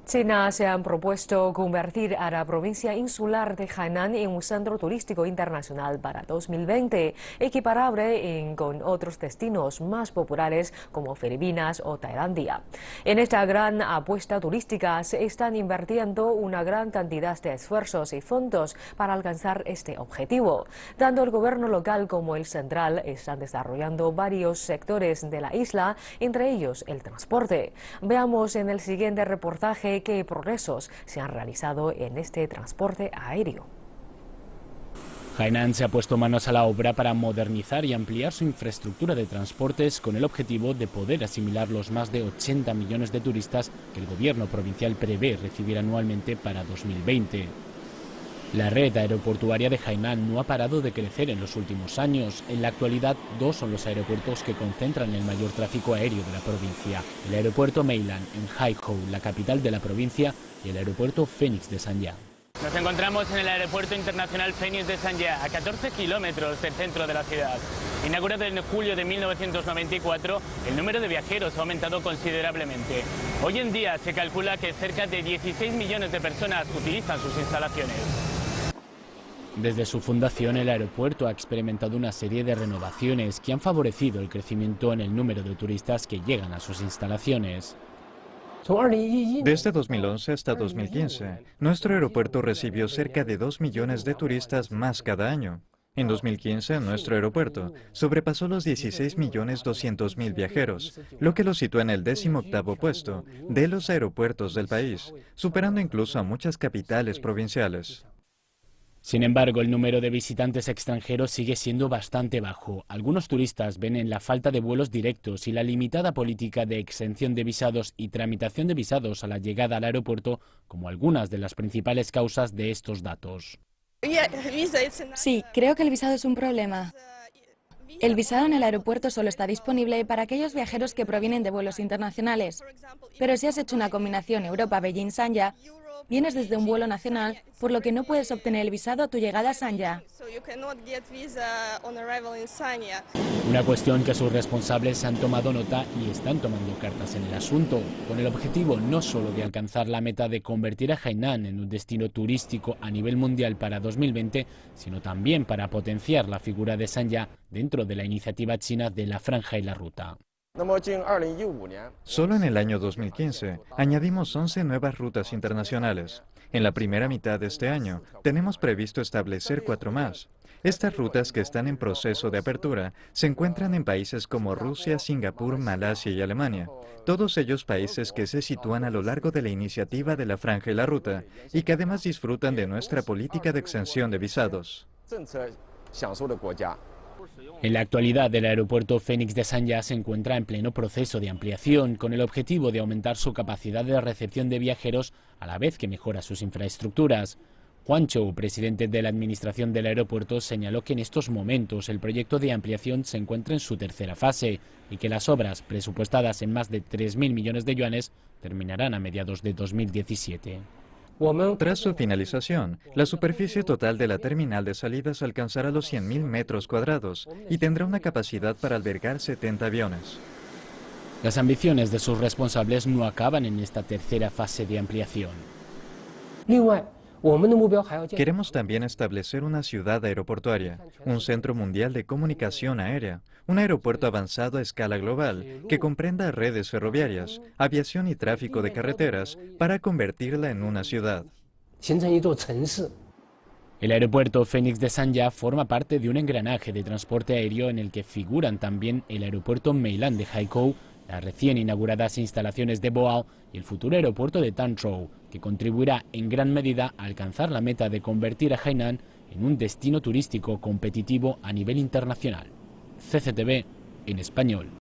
China se han propuesto convertir a la provincia insular de Hainan en un centro turístico internacional para 2020, equiparable con otros destinos más populares como Filipinas o Tailandia. En esta gran apuesta turística se están invirtiendo una gran cantidad de esfuerzos y fondos para alcanzar este objetivo. Tanto el gobierno local como el central están desarrollando varios sectores de la isla, entre ellos el transporte. Veamos en el siguiente reportaje qué progresos se han realizado en este transporte aéreo. Hainan se ha puesto manos a la obra para modernizar y ampliar su infraestructura de transportes con el objetivo de poder asimilar los más de 80 millones de turistas que el gobierno provincial prevé recibir anualmente para 2020. La red aeroportuaria de Hainan no ha parado de crecer en los últimos años. En la actualidad, dos son los aeropuertos que concentran el mayor tráfico aéreo de la provincia: el aeropuerto Meilan en Haikou, la capital de la provincia, y el aeropuerto Phoenix de Sanya. Nos encontramos en el Aeropuerto Internacional Phoenix de Sanya, a 14 kilómetros del centro de la ciudad. Inaugurado en julio de 1994, el número de viajeros ha aumentado considerablemente. Hoy en día se calcula que cerca de 16 millones de personas utilizan sus instalaciones. Desde su fundación, el aeropuerto ha experimentado una serie de renovaciones que han favorecido el crecimiento en el número de turistas que llegan a sus instalaciones. Desde 2011 hasta 2015, nuestro aeropuerto recibió cerca de 2 millones de turistas más cada año. En 2015, nuestro aeropuerto sobrepasó los 16.200.000 viajeros, lo que lo sitúa en el 18º puesto de los aeropuertos del país, superando incluso a muchas capitales provinciales. Sin embargo, el número de visitantes extranjeros sigue siendo bastante bajo. Algunos turistas ven en la falta de vuelos directos y la limitada política de exención de visados y tramitación de visados a la llegada al aeropuerto como algunas de las principales causas de estos datos. Sí, creo que el visado es un problema. El visado en el aeropuerto solo está disponible para aquellos viajeros que provienen de vuelos internacionales. Pero si has hecho una combinación Europa-Beijing-Sanya, vienes desde un vuelo nacional, por lo que no puedes obtener el visado a tu llegada a Sanya. Una cuestión que sus responsables han tomado nota y están tomando cartas en el asunto, con el objetivo no solo de alcanzar la meta de convertir a Hainan en un destino turístico a nivel mundial para 2020, sino también para potenciar la figura de Sanya dentro de la iniciativa china de la Franja y la Ruta. Solo en el año 2015 añadimos 11 nuevas rutas internacionales. En la primera mitad de este año tenemos previsto establecer 4 más. Estas rutas, que están en proceso de apertura, se encuentran en países como Rusia, Singapur, Malasia y Alemania. Todos ellos países que se sitúan a lo largo de la iniciativa de la Franja y la Ruta y que además disfrutan de nuestra política de exención de visados. En la actualidad, el aeropuerto Phoenix de Sanya se encuentra en pleno proceso de ampliación, con el objetivo de aumentar su capacidad de recepción de viajeros a la vez que mejora sus infraestructuras. Juan Chou, presidente de la administración del aeropuerto, señaló que en estos momentos el proyecto de ampliación se encuentra en su tercera fase y que las obras, presupuestadas en más de 3.000 millones de yuanes, terminarán a mediados de 2017. Tras su finalización, la superficie total de la terminal de salidas alcanzará los 100.000 metros cuadrados y tendrá una capacidad para albergar 70 aviones. Las ambiciones de sus responsables no acaban en esta tercera fase de ampliación. Queremos también establecer una ciudad aeroportuaria, un centro mundial de comunicación aérea, un aeropuerto avanzado a escala global que comprenda redes ferroviarias, aviación y tráfico de carreteras para convertirla en una ciudad. El aeropuerto Phoenix de Sanya forma parte de un engranaje de transporte aéreo en el que figuran también el aeropuerto Meilan de Haikou, las recién inauguradas instalaciones de Boao y el futuro aeropuerto de Tanzhou, que contribuirá en gran medida a alcanzar la meta de convertir a Hainan en un destino turístico competitivo a nivel internacional. CCTV en español.